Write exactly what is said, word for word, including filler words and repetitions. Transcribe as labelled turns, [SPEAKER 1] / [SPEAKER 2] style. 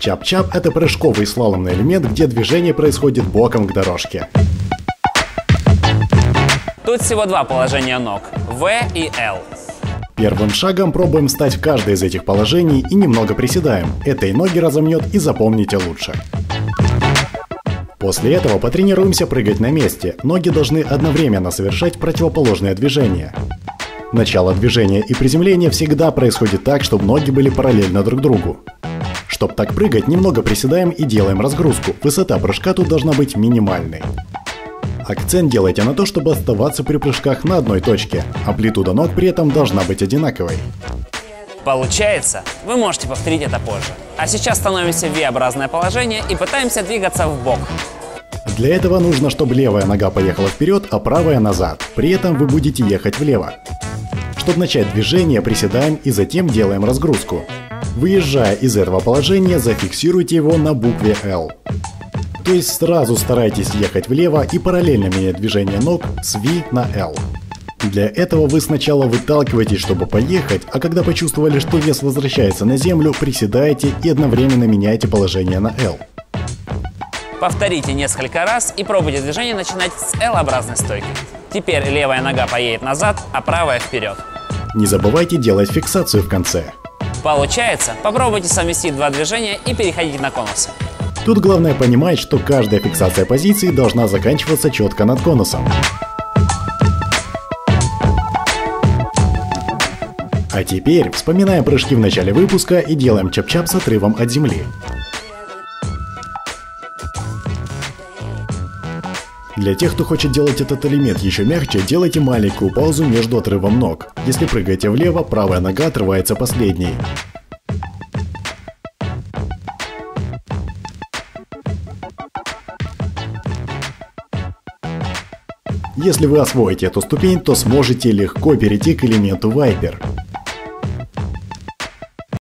[SPEAKER 1] Чап-чап – это прыжковый слаломный элемент, где движение происходит боком к дорожке.
[SPEAKER 2] Тут всего два положения ног – В и Л.
[SPEAKER 1] Первым шагом пробуем встать в каждое из этих положений и немного приседаем. Это и ноги разомнет, и запомните лучше. После этого потренируемся прыгать на месте. Ноги должны одновременно совершать противоположные движения. Начало движения и приземления всегда происходит так, чтобы ноги были параллельно друг другу. Чтобы так прыгать, немного приседаем и делаем разгрузку. Высота прыжка тут должна быть минимальной. Акцент делайте на то, чтобы оставаться при прыжках на одной точке. Амплитуда ног при этом должна быть одинаковой.
[SPEAKER 2] Получается? Вы можете повторить это позже. А сейчас становимся в V-образное положение и пытаемся двигаться в бок.
[SPEAKER 1] Для этого нужно, чтобы левая нога поехала вперед, а правая назад. При этом вы будете ехать влево. Чтобы начать движение, приседаем и затем делаем разгрузку. Выезжая из этого положения, зафиксируйте его на букве L. То есть сразу старайтесь ехать влево и параллельно менять движение ног с V на L. Для этого вы сначала выталкиваетесь, чтобы поехать, а когда почувствовали, что вес возвращается на землю, приседаете и одновременно меняете положение на L.
[SPEAKER 2] Повторите несколько раз и пробуйте движение начинать с L-образной стойки. Теперь левая нога поедет назад, а правая вперед.
[SPEAKER 1] Не забывайте делать фиксацию в конце.
[SPEAKER 2] Получается? Попробуйте совместить два движения и переходить на конусы.
[SPEAKER 1] Тут главное понимать, что каждая фиксация позиции должна заканчиваться четко над конусом. А теперь вспоминаем прыжки в начале выпуска и делаем чап-чап с отрывом от земли. Для тех, кто хочет делать этот элемент еще мягче, делайте маленькую паузу между отрывом ног. Если прыгаете влево, правая нога отрывается последней. Если вы освоите эту ступень, то сможете легко перейти к элементу Вайпер.